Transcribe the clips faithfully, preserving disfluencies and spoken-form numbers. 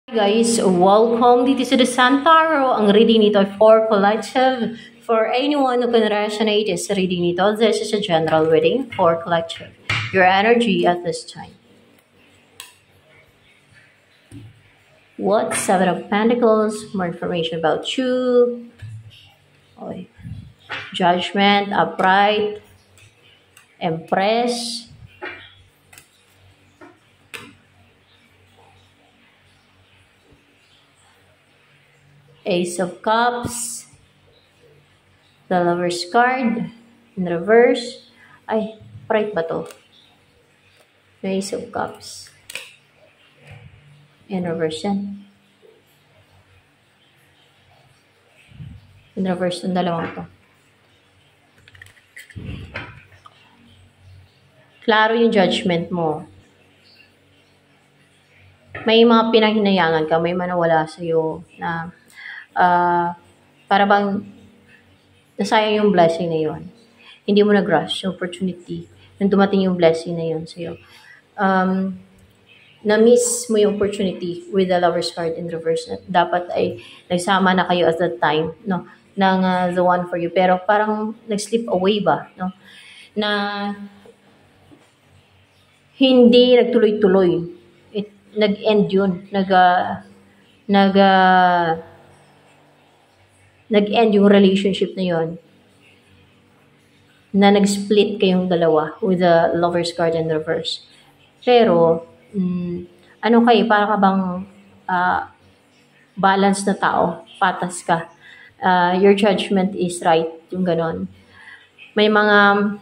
Guys, welcome dito sa The Sun Tarot. Ang reading nito ay for collective. For anyone who can resonate sa reading nito, this is a general reading for collective. Your energy at this time. What? Seven of Pentacles. More information about you. Okay. Judgment, Upright, Empress, Ace of Cups, the Lover's card, in reverse. Ay, right ba to? The Ace of Cups. In reverse yan. In reverse yung dalawang to. Klaro yung judgment mo. May mga pinanghinayangan ka, may manawala sa'yo na Uh, para bang nasayang yung blessing na yun. Hindi mo nag-rush yung opportunity nung dumating yung blessing na yun sa'yo. Um, na-miss mo yung opportunity with the Lover's card in reverse. Dapat ay nagsama na kayo at that time, no, ng uh, the one for you. Pero parang nag-slip away ba, no? Na hindi nagtuloy-tuloy. It, nag-end yun. Nag, uh, nag, uh, nag-end yung relationship na yon, na nag-split kayong dalawa with the Lover's card in reverse. Pero, mm, ano kayo, para ka bang uh, balance na tao, patas ka. Uh, your judgment is right, yung ganon. May mga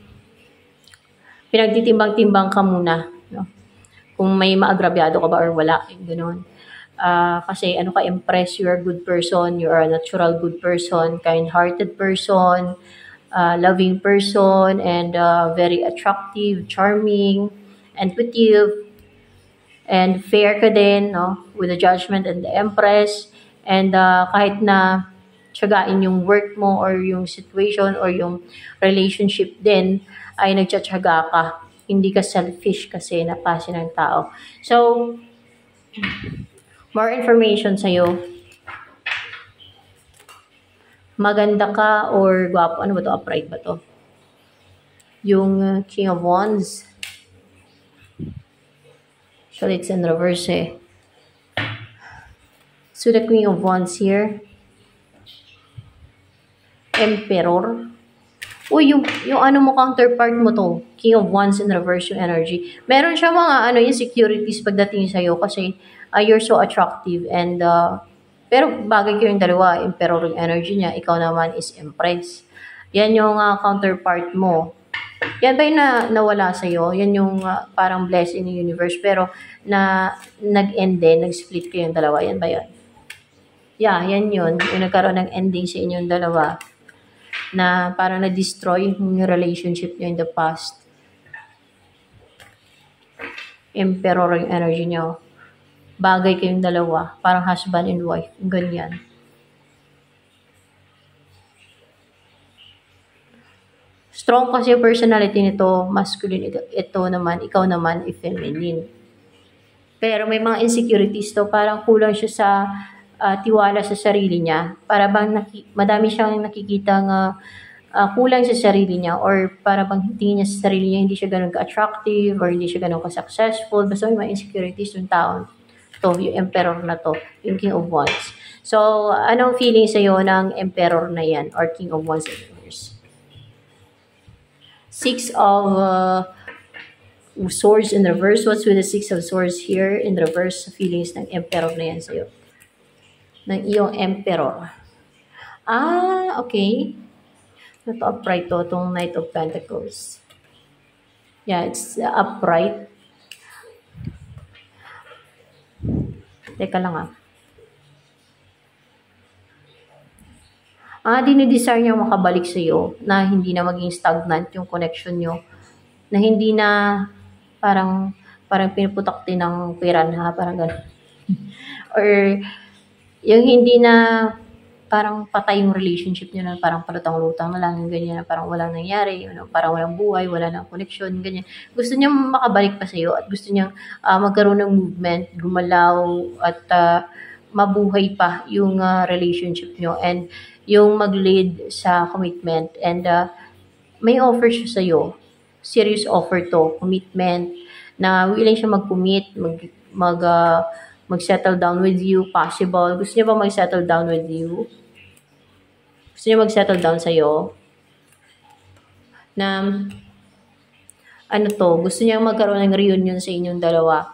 pinagtitimbang-timbang ka muna, no? Kung may maagrabyado ka ba or wala, yung ganon. Uh, kasi ano ka, Empress, you're a good person, you are a natural good person, kind-hearted person, uh, loving person, and uh, very attractive, charming, intuitive, and fair ka din, no? With the Judgment and the Empress. And uh, kahit na tiyagain yung work mo or yung situation or yung relationship din, ay nagtsatsaga ka. Hindi ka selfish kasi na klase ng tao. So, more information sa'yo. Maganda ka or gwapo. Ano ba to? Upright ba to? Yung uh, King of Wands. Actually, it's in reverse eh. So, the Queen of Wands here. Emperor. Uy, yung, yung ano mo, counterpart mo to. King of Wands in reverse yung energy. Meron siya mga ano, insecurities pagdating sa'yo kasi Uh, you're so attractive and uh, pero bagay kayong dalawa, Emperor yung energy niya, ikaw naman is Empress. Yan yung uh, counterpart mo. Yan ba yung na, nawala sa'yo? Yan yung uh, parang blessing ng universe pero na nag-end din, nag-split kayong dalawa. Yan ba yun? Yeah, yan yun. Yung nagkaroon ng ending sa inyong dalawa na parang na-destroy yung relationship niyo in the past. Emperor yung energy niyo. Bagay kayong dalawa, parang husband and wife, ganyan. Strong kasi yung personality nito, masculine, ito, ito naman, ikaw naman, feminine. Pero may mga insecurities to, parang kulang siya sa uh, tiwala sa sarili niya. Para bang naki, madami siyang nakikitang uh, uh, kulang sa sarili niya or para bang tingin niya sa sarili niya, hindi siya ganun ka-attractive or hindi siya ganun ka-successful. Basta may mga insecurities yung taon. To, yung Emperor na to, yung King of Wands. So, anong feeling sa'yo ng Emperor na yan or King of Wands in reverse? Six of uh, Swords in reverse. What's with the Six of Swords here in reverse? Feelings ng Emperor na yan sa'yo. Ng iyong Emperor. Ah, okay. Ito upright to, itong Knight of Pentacles. Yeah, it's uh, upright. Teka lang ah. Ah, dinidesire niya makabalik sa iyo na hindi na maging stagnant yung connection nyo. Na hindi na parang parang pinuputak din ng pera na parang gano'n. Or yung hindi na parang patay yung relationship niyo na parang palutang-lutang na lang, yung ganyan na parang walang nangyari, you know, parang walang buhay, wala ng connection, ganyan. Gusto niya makabalik pa sa'yo at gusto niya uh, magkaroon ng movement, gumalaw at uh, mabuhay pa yung uh, relationship nyo and yung mag-lead sa commitment and uh, may offer siya sa'yo. Serious offer to, commitment, na willing siya mag-commit, mag, mag, uh, mag-settle down with you, possible. Gusto niya ba mag-settle down with you? Gusto niya mag-settle down sa'yo? Na, ano to, gusto niya magkaroon ng reunion sa inyong dalawa.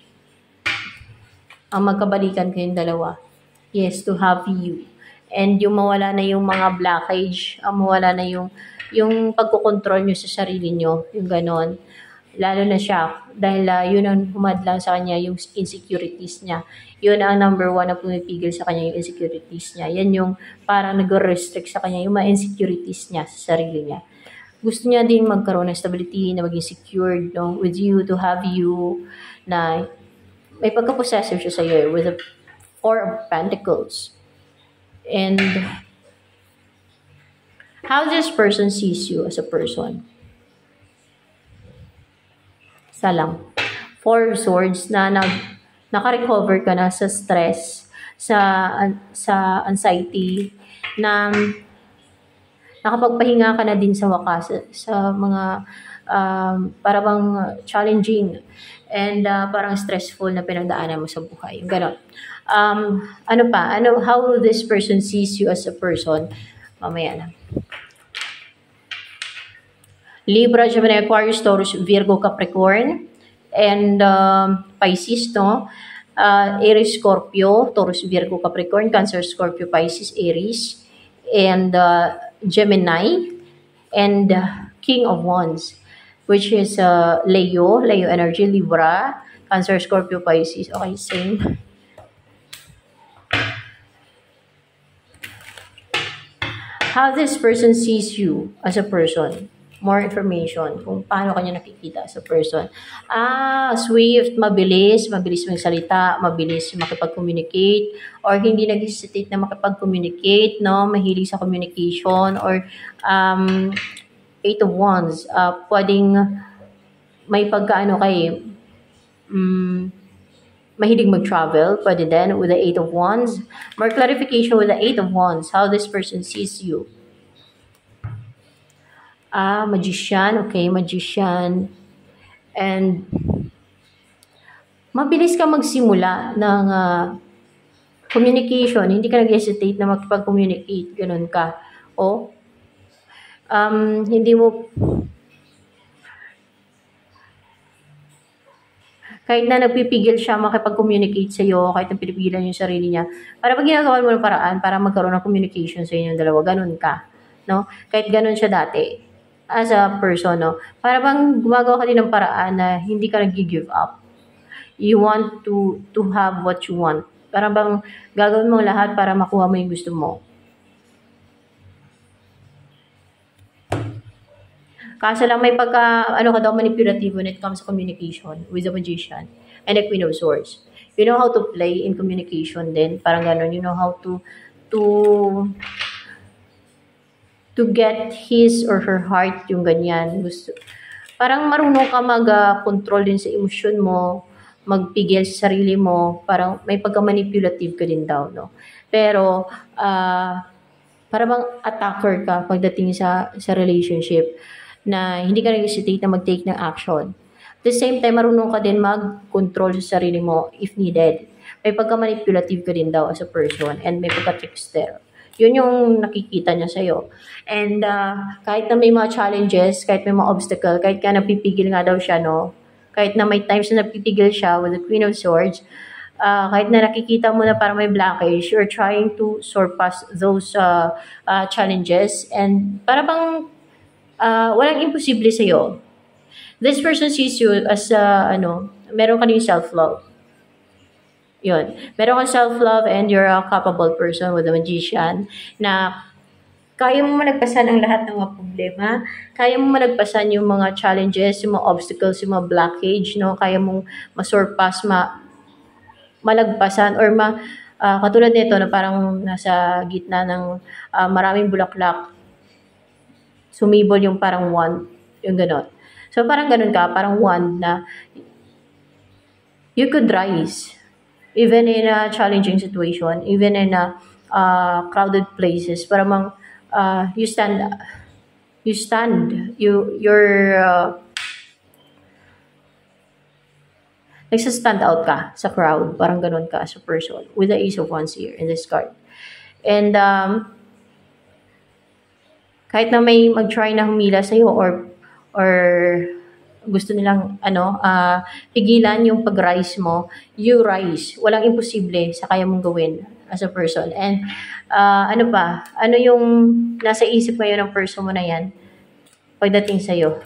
Ang magkabalikan kayong dalawa. Yes, to have you. And yung mawala na yung mga blockage, ang mawala na yung yung pagkokontrol nyo sa sarili nyo, yung ganon. Lalo na siya, dahil uh, yun ang humadlang sa kanya, yung insecurities niya. Yun ang number one na pumipigil sa kanya, yung insecurities niya. Yan yung parang nag-restrict sa kanya, yung mga insecurities niya sa sarili niya. Gusto niya din magkaroon ng stability, na maging secured, no, with you, to have you, na may pagka-possessive siya sa iyo, with the Four of Pentacles. And how this person sees you as a person. Isa lang. Four of Swords na nag, naka-recover ka na sa stress, sa, sa anxiety, na nakapagpahinga ka na din sa wakas, sa mga um, parang challenging and uh, parang stressful na pinagdaanan mo sa buhay. Ganon. Um, ano pa? Ano, how this person sees you as a person? Mamaya na. Libra, Gemini, Aquarius, Taurus, Virgo, Capricorn, and um, Pisces, no? Uh, Aries, Scorpio, Taurus, Virgo, Capricorn, Cancer, Scorpio, Pisces, Aries, and uh, Gemini, and uh, King of Wands, which is uh, Leo, Leo energy, Libra, Cancer, Scorpio, Pisces. Okay, same. How this person sees you as a person. More information kung paano kanya nakikita as a person. Ah, swift, mabilis, mabilis magsalita, mabilis makipag-communicate, or hindi nag-hesitate na makipag-communicate, no? Mahilig sa communication, or um, Eight of Wands. Uh, pwedeng may pagkaano kay um, mahilig mag-travel, pwede din with the Eight of Wands. More clarification with the Eight of Wands, how this person sees you. Ah, Magician, okay, Magician. And mabilis ka magsimula ng uh, communication, hindi ka nag-hesitate na makipag-communicate, ganun ka. O, um, hindi mo kahit na nagpipigil siya makipag-communicate sa iyo, kahit na pinipigilan yung sarili niya, para pag ginagawa mo ng paraan para magkaroon ng communication sa inyong dalawa, ganun ka, no? Kahit ganun siya dati, as a person, no? Para bang gumagawa ka din ng paraan na hindi ka nag-give up. You want to to have what you want. Para bang gagawin mo lahat para makuha mo yung gusto mo. Kaso lang may pagka, ano ka daw, manipulative when it comes to communication with the Magician and the Queen of Swords. You know how to play in communication din. Parang gano'n. You know how to, to, to get his or her heart, yung ganyan. Gusto, parang marunong ka mag-control din sa emosyon mo, magpigil sa sarili mo. Parang may pagka-manipulative ka din daw, no? Pero, uh, parang bang attacker ka pagdating sa, sa relationship, na hindi ka nag-hesitate na mag-take ng action. At the same time, marunong ka din mag-control sa sarili mo if needed. May pagka-manipulative ka din daw as a person and may pagka-trickster. Yun yung nakikita niya sa'yo. And uh, kahit na may mga challenges, kahit may mga obstacle, kahit ka napipigil nga daw siya, no? Kahit na may times na napipigil siya with the Queen of Swords, uh, kahit na nakikita mo na parang may blockage, you're trying to surpass those uh, uh, challenges. And para bang Uh, walang imposible sa'yo. This person sees you as, uh, ano, meron ka din self-love. Yun. Meron kang self-love and you're a capable person with a Magician na kaya mo malagpasan ang lahat ng mga problema. Kaya mo malagpasan yung mga challenges, yung mga obstacles, yung mga blockage, no? Kaya mong masurpass, ma malagpasan, or ma Ah, katulad nito na parang nasa gitna ng ah, maraming bulaklak, sumibol yung parang wand, yung gano'n. So parang gano'n ka, parang wand na you could rise even in a challenging situation, even in a uh, crowded places. Para mang uh, you stand, you stand, you you're uh, nagsa-stand out ka sa crowd. Parang ganun ka as a person with the Ace of Wands here in this card. And um, kahit na may mag-try na humila sa'yo or or gusto nilang ano ah, pigilan yung pag-rise mo, you rise. Walang imposible sa kaya mong gawin as a person. And ah, ano pa? Ano yung nasa isip ngayon ng person mo na yan pagdating sa'yo?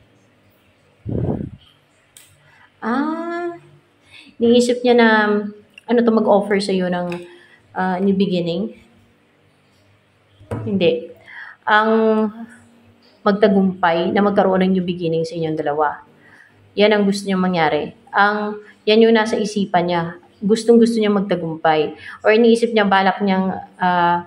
Ah, niisip niya na ano to mag-offer sa'yo ng ah, new beginning? Hindi. Ang magtagumpay na magkaroon ng new beginning sa inyong dalawa. Yan ang gusto niya mangyari. Ang, yan yung nasa isipan niya. Gustong gusto niya magtagumpay. Or iniisip niya, balak niyang ah,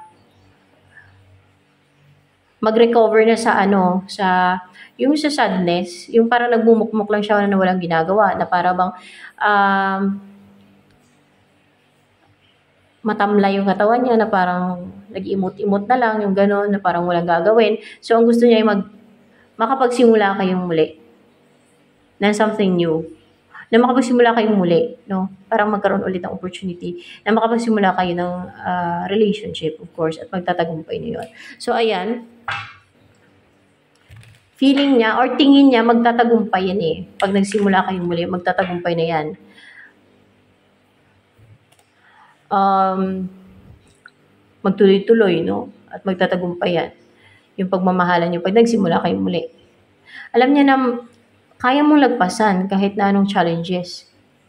mag-recover na sa ano, sa, yung sa sadness, yung parang nagmumukmuk lang siya na walang ginagawa, na para bang um, matamla yung katawan niya, na parang nag-imot-imot na lang, yung gano'n, na parang walang gagawin. So, ang gusto niya ay mag, makapagsimula kayong muli ng something new. Na makapagsimula kayong muli, no? Parang magkaroon ulit ng opportunity na makapagsimula kayo ng ah, relationship, of course, at magtatagumpay niyo yun. So, ayan. Feeling niya or tingin niya magtatagumpay yan eh. Pag nagsimula kayong muli, magtatagumpay na yan. Um, magtuloy-tuloy, no? At magtatagumpay yan. Yung pagmamahalan niyo pag nagsimula kayong muli. Alam niya na kaya mong lagpasan kahit na anong challenges.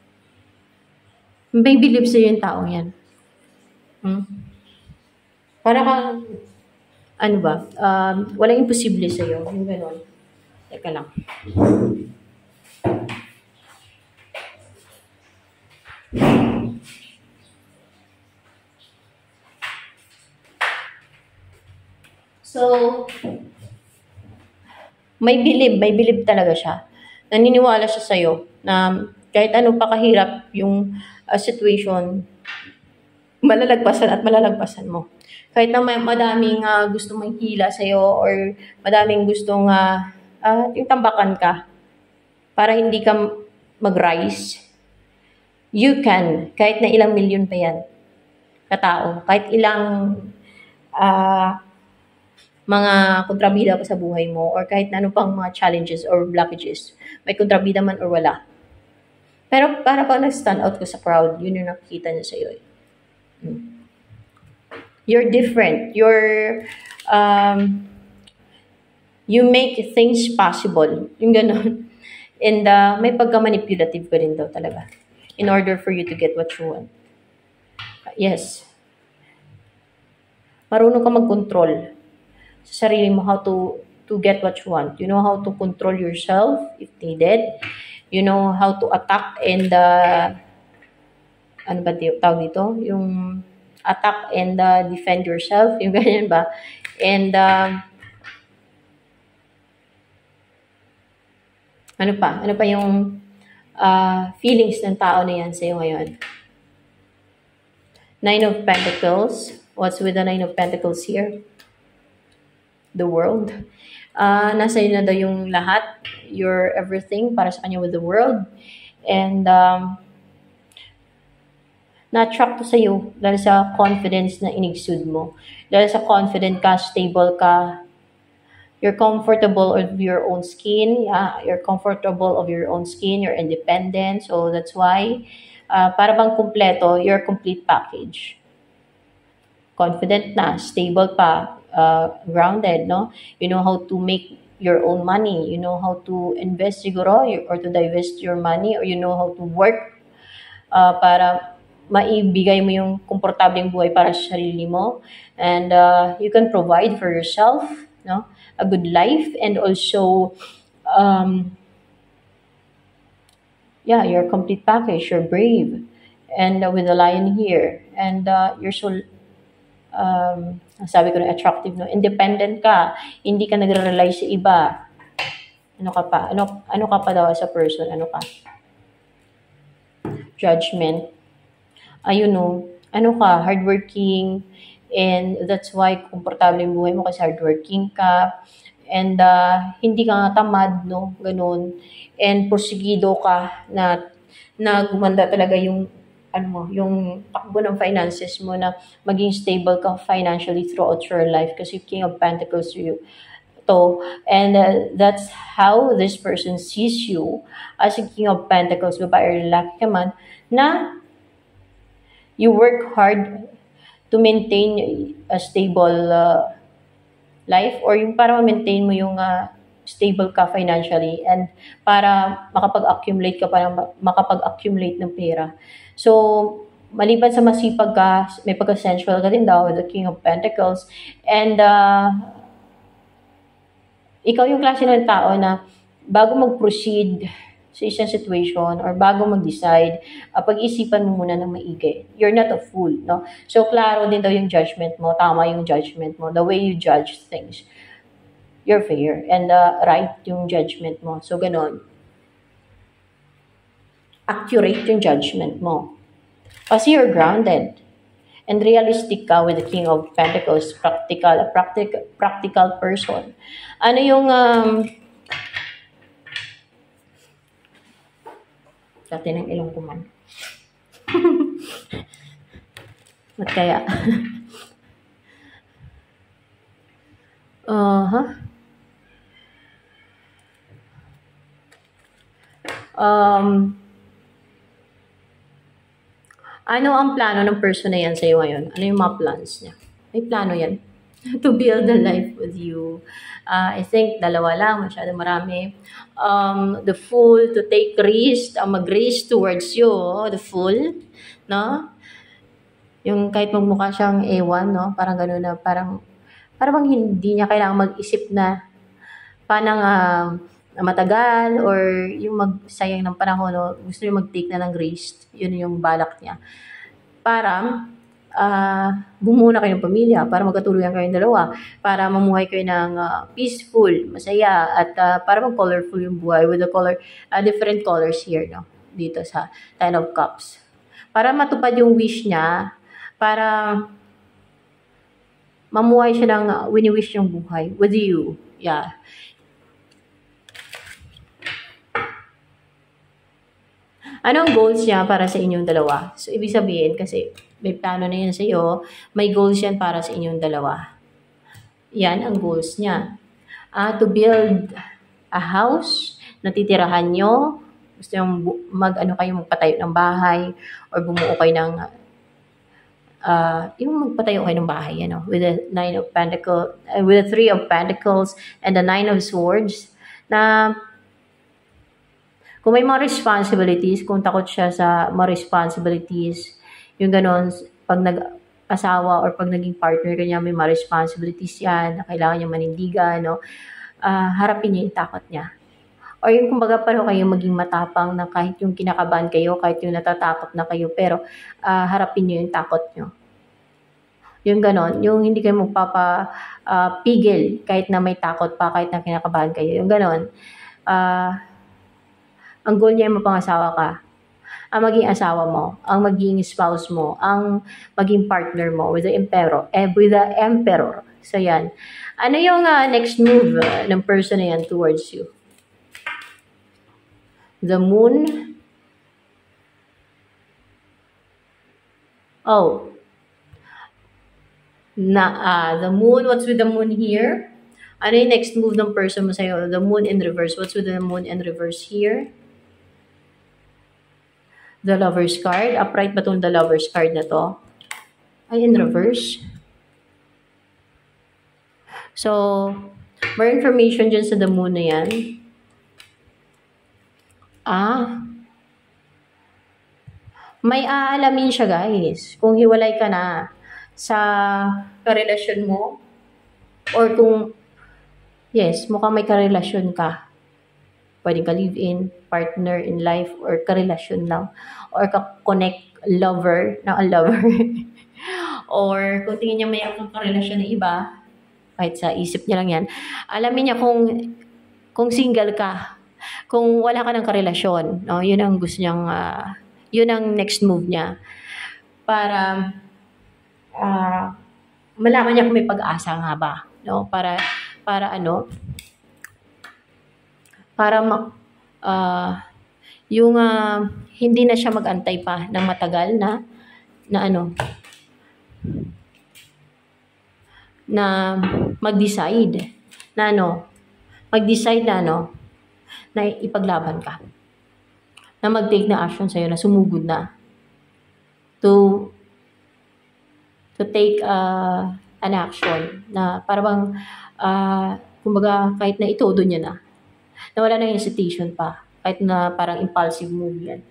May believe sa'yo yung taong yan. Hmm? Para kang, ano ba, um, walang imposible sa'yo. Yung gano'n. Teka lang. So, may believe, may believe talaga siya. Naniniwala siya sa'yo na kahit ano pa kahirap yung ah, situation, malalagpasan at malalagpasan mo. Kahit na may madaming ah, gustong manghila sa'yo or madaming gustong ah, ah, yung tambakan ka para hindi ka mag-rise, you can, kahit na ilang milyon pa yan, katao, kahit ilang ah, mga kontrabida pa sa buhay mo or kahit na ano pang mga challenges or blockages, may kontrabida man or wala. Pero para pag nag-stand out ka sa crowd, yun yung nakikita niya sa'yo. Eh. Hmm. You're different. You're, um, you make things possible. Yung ganun. And uh, may pagka-manipulative ka rin daw talaga in order for you to get what you want. Yes. Marunong ka mag-control sa sarili mo how to to get what you want. You know how to control yourself if needed. You know how to attack and uh, ano ba di- tawag dito? Yung attack and uh, defend yourself. Yung ganyan ba? And um, ano pa? Ano pa yung uh, feelings ng tao na yan sa'yo ngayon? Nine of Pentacles. What's with the Nine of Pentacles here? The world. Uh, nasa iyo na daw yung lahat. Your everything para sa kanya with the world. And um, na-attract to sa'yo dahil sa confidence na inexude mo. Dahil sa confident ka, stable ka, you're comfortable of your own skin. Yeah, you're comfortable of your own skin. You're independent. So that's why, uh, para bang kumpleto, you're a complete package. Confident na, stable pa, uh, grounded, no? You know how to make your own money. You know how to invest siguro or to divest your money, or you know how to work uh, para maibigay mo yung komportableng buhay para sa sarili mo. And uh, you can provide for yourself, no? A good life, and also um, yeah, you're a complete package. You're brave. and uh, with the lion here. And uh, you're so, um, sabi ko na attractive, no? Independent ka, hindi ka nagre-rely sa iba. Ano ka pa? Ano, ano ka pa daw as a person? Ano ka? Judgment. Ayun no, ano ka, hardworking, and that's why komportable yung buhay mo kasi hardworking ka, and uh, hindi ka nga tamad, no, ganun, and porsigido ka na, na gumanda talaga yung, ano mo, yung takbo ng finances mo na maging stable ka financially throughout your life kasi King of Pentacles you to, and uh, that's how this person sees you as a King of Pentacles, babae or lalaki ka man, na you work hard to maintain a stable uh, life, or yung para ma-maintain mo yung uh, stable ka financially, and para makapag-accumulate ka, para makapag-accumulate ng pera. So, maliban sa masipag ka, may pagka-sensual ka din daw with the King of Pentacles, and uh, ikaw yung klase ng tao na bago mag-proceed sa isang situation or bago mag-decide, uh, pag-isipan mo muna ng maigi. You're not a fool, no? So, klaro din daw yung judgment mo, tama yung judgment mo, the way you judge things. You're fair, and uh, right yung judgment mo. So, ganon. Accurate yung judgment mo. Kasi you're grounded. And realistic ka with the King of Pentacles, practical, a practical, practical person. Ano yung, um, dati ng ilong ko man. Ba't kaya? Uh-huh. Um, ano ang plano ng person na yan sa'yo ngayon? Ano yung mga plans niya? May plano yan. To build a life with you. Uh, I think dalawa lang, masyado marami. Um, the Fool, to take risk, uh, mag-risk towards you. The Fool, no? Yung kahit magmukha siyang ewan, no? Parang gano'n na, parang, parang hindi niya kailangan mag-isip na panang uh, matagal or yung magsayang ng panahon, no? Gusto niya mag-take na ng risk. Yun yung balak niya. Para uh, bumuo na kayo ng pamilya, para magkatuluyan kayong dalawa, para mamuhay kayo ng uh, peaceful, masaya, at uh, para mag-colorful yung buhay with the color, uh, different colors here, no? Dito sa Ten of Cups. Para matupad yung wish niya, para mamuhay siya ng uh, wini-wish yung buhay with you. Yeah. Ano ang goals niya para sa inyong dalawa? So, ibig sabihin, kasi may plano na yan sa iyo, may goals yan para sa inyong dalawa. Yan ang goals niya. Uh, to build a house na titirahan nyo. Gusto yung mag-ano kayo, magpatayo ng bahay, or bumuo kayo ng, uh, yung magpatayo kayo ng bahay, ano, with the Nine of Pentacles, uh, with the Three of Pentacles, and the Nine of Swords, na kung may mga responsibilities, kung takot siya sa mga responsibilities, yung ganon, pag nag-asawa or pag naging partner kanya, may mga responsibilities yan, na kailangan niya manindigan, no? Uh, harapin niya yung takot niya. Or yung kumbaga pareho kayo maging matapang na kahit yung kinakabahan kayo, kahit yung natatakot na kayo, pero uh, harapin niyo yung takot niyo. Yung ganon, yung hindi kayo magpapapigil uh, kahit na may takot pa, kahit na kinakabahan kayo. Yung ganon, ah, uh, ang goal niya ay mapangasawa ka, ang maging asawa mo, ang maging spouse mo, ang maging partner mo with the emperor, eh, with the emperor. So yan. Ano yung uh, next move uh, ng person na yan towards you? The Moon. Oh. Na, uh, the Moon, what's with the Moon here? Ano yung next move ng person mo sa'yo? The Moon in reverse. What's with the Moon in reverse here? The Lover's card. Upright ba itong the Lover's card na to? Ay, in reverse. So, more information dyan sa the Moon na yan. Ah. May aalamin siya, guys. Kung hiwalay ka na sa karelasyon mo, or kung, yes, mukhang may karelasyon ka. Pwedeng ka live-in, partner in life, or karelasyon lang. Or ka-connect lover, na a lover. Or kung tingin niya may akong karelasyon ng iba, kahit sa isip niya lang yan, alamin niya kung kung single ka, kung wala ka ng karelasyon, no? Yun ang gusto niyang, ah, yun ang next move niya. Para, ah, malaman niya kung may pag-asa nga ba, no? Para, para ano, para ma, ah, yung, ah, hindi na siya mag-antay pa ng matagal na, na ano, na mag-decide, na ano, mag-decide na ano, na ipaglaban ka, na mag-take na action sa'yo, na sumugod na, to, to take uh, an action, na parang, uh, kumbaga, kahit na itodo niya na, na wala nang hesitation pa, kahit na parang impulsive move yan.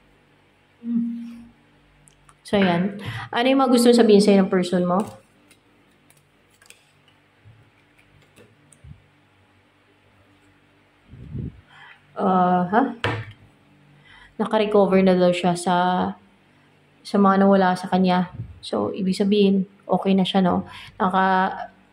So, yan. Ano yung mga gusto sabihin sa'yo ng person mo? Uh, ha? Naka-recover na daw siya sa sa mga nawala sa kanya. So, ibig sabihin, okay na siya, no? Naka,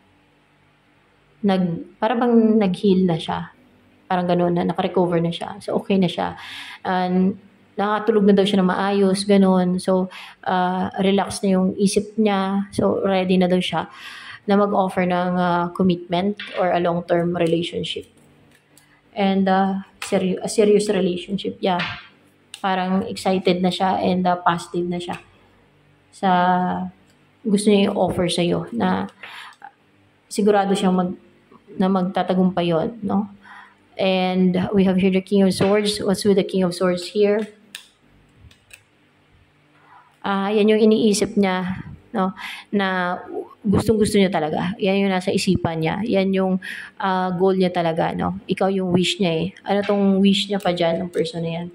nag, para bang nag-heal na siya. Parang gano'n, na naka-recover na siya. So, okay na siya. And, nakatulog na daw siya na maayos, gano'n. So, uh, relax na yung isip niya. So, ready na daw siya na mag-offer ng uh, commitment or a long-term relationship. And uh, seri- a serious relationship, yeah. Parang excited na siya and uh, positive na siya sa gusto niya i-offer sa'yo na sigurado siyang mag, na magtatagumpay yun, no? And we have here the King of Swords. What's with the King of Swords here? Ah, uh, yan yung iniisip niya, no? Na gustong-gusto niya talaga. Yan yung nasa isipan niya. Yan yung uh, goal niya talaga, no? Ikaw yung wish niya eh. Ano tong wish niya pa dyan ng person na yan?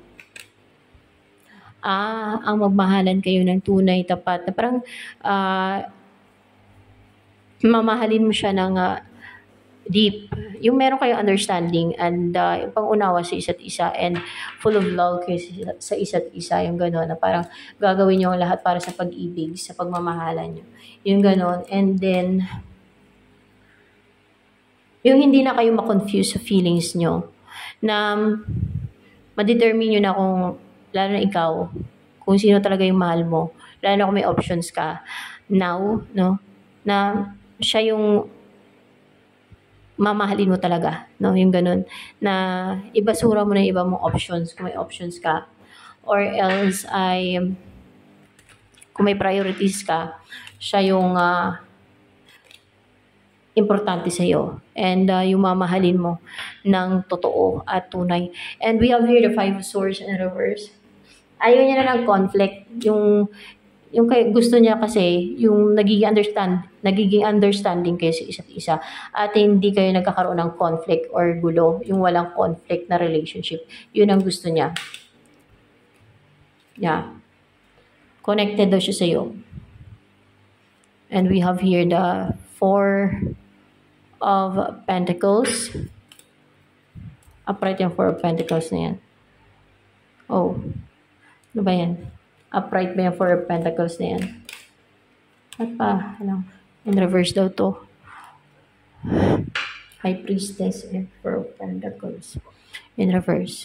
Ah, ang magmahalan kayo ng tunay, tapat. Na parang uh, mamahalin mo siya ng uh, deep. Yung meron kayong understanding and uh, yung pang-unawa sa isa't isa and full of love kayo sa isa't isa. Yung gano'n na parang gagawin niyo ang lahat para sa pag-ibig, sa pagmamahalan niyo. Yung gano'n. And then, yung hindi na kayo makonfuse sa feelings niyo. Na ma-determine nyo na kung, lalo na ikaw, kung sino talaga yung mahal mo. Lalo na kung may options ka now, no? Na siya yung mamahalin mo talaga, no? Yung ganun. Na ibasura mo na yung iba mong options kung may options ka. Or else ay, kung may priorities ka, siya yung uh, importante sa'yo. And uh, yung mamahalin mo ng totoo at tunay. And we have here the Five of Swords in reverse. Ayaw niya na ng conflict. Yung yung kay, gusto niya kasi yung nagiging understand nagiging understanding kayo sa isa't isa at hindi kayo nagkakaroon ng conflict or gulo, yung walang conflict na relationship. Yun ang gusto niya. Yeah. Connected daw siya sa iyo. And we have here the Four of Pentacles. Upright yung Four of Pentacles na yan. Oh. Ano ba yan? Upright ba yung Four of Pentacles na yan? At pa, ano, in reverse daw to. High Priestess and Four of Pentacles. In reverse.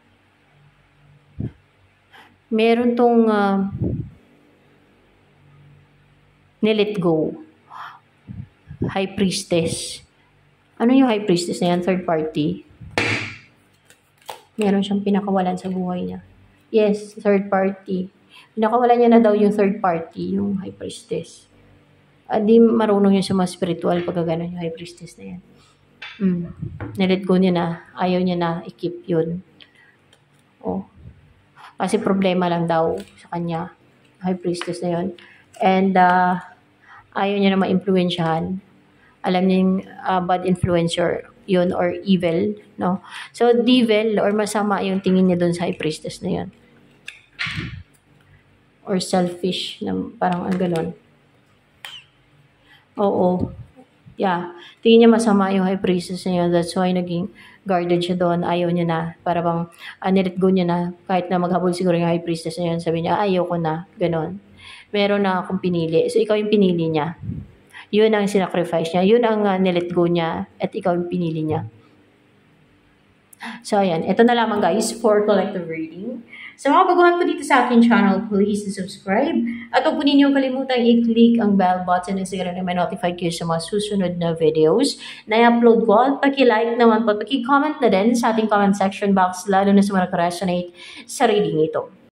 Meron tong uh, nilet go. High Priestess. Ano yung High Priestess na yan? Third party. Meron siyang pinakawalan sa buhay niya. Yes, third party. Pinakawalan niya na daw yung third party, yung High Priestess. At di marunong yun sa mga spiritual pagka gano'n yung High Priestess na yan. Mm. Nilet go niya na. Ayaw niya na i-keep yun. Oh. Kasi problema lang daw sa kanya. High Priestess na yun. And uh, ayaw niya na ma-influensyahan. Alam niya yung uh, bad influencer yun or evil, no? So, devil or masama yung tingin niya doon sa High Priestess na yun. Or selfish, na parang ang ganon. Oo. Yeah. Tingin niya masama yung High Priestess na yun. That's why naging guarded siya doon, ayaw niya na, para bang uh, nilet go niya na, kahit na maghabol siguro yung high priestess na yun, sabi niya, ayaw ko na, ganon. Meron na akong pinili. So, ikaw yung pinili niya. Yun ang sinacrifice niya. Yun ang uh, nilet go niya, at ikaw yung pinili niya. So, ayan. Ito na lamang guys for collective reading. Sa mga baguhan po dito sa akin channel, please subscribe. At huwag po ninyong kalimutan i-click ang bell button na siguro na may notified kayo sa mga susunod na videos na i-upload ko. At paki-like naman po, paki-comment na din sa ating comment section box, lalo na sa mga resonate sa reading ito.